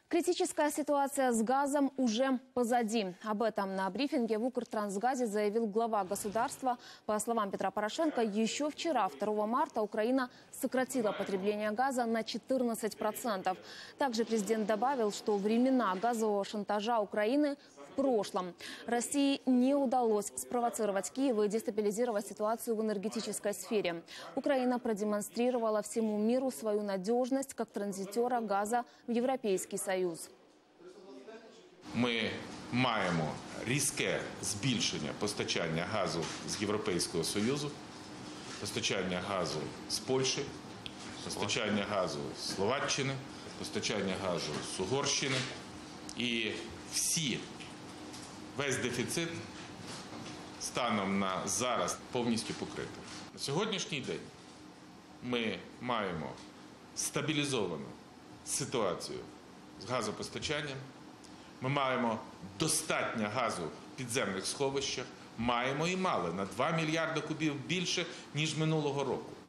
Критическая ситуация с газом уже позади. Об этом на брифинге в Укртрансгазе заявил глава государства. По словам Петра Порошенко, еще вчера, 2 марта, Украина сократила потребление газа на 14%. Также президент добавил, что времена газового шантажа Украины в прошлом. России не удалось спровоцировать Киев и дестабилизировать ситуацию в энергетической сфере. Украина продемонстрировала всему миру свою надежность как транзитера газа в Европейский Союз. Ми маємо різке збільшення постачання газу з Європейського Союзу, постачання газу з Польщі, постачання газу з Словаччини, постачання газу з Угорщини. І весь дефіцит станом на зараз повністю покритий. На сьогоднішній день ми маємо стабілізовану ситуацію з газопостачанням. Ми маємо достатньо газу в підземних сховищах, маємо і мали на 2 мільярди кубів більше, ніж минулого року.